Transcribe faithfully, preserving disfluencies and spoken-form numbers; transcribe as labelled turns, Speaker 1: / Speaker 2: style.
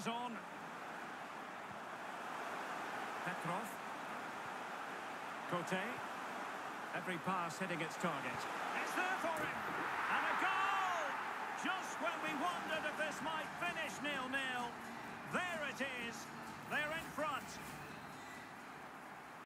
Speaker 1: is on. Petrov. Cote. Every pass hitting its target. It's there for him. And a goal! Just when we wondered if this might finish nil nil. There it is. They're in front.